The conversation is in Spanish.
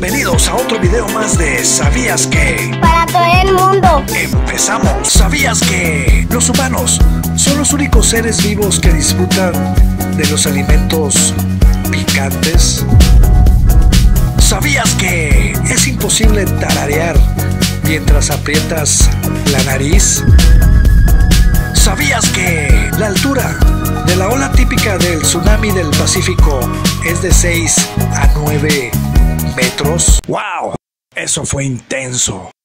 Bienvenidos a otro video más de ¿Sabías que? Para todo el mundo. Empezamos. ¿Sabías que los humanos son los únicos seres vivos que disfrutan de los alimentos picantes? ¿Sabías que es imposible tararear mientras aprietas la nariz? ¿Sabías que la altura de la ola típica del tsunami del Pacífico es de 6 a 9 metros? ¡Wow! Eso fue intenso.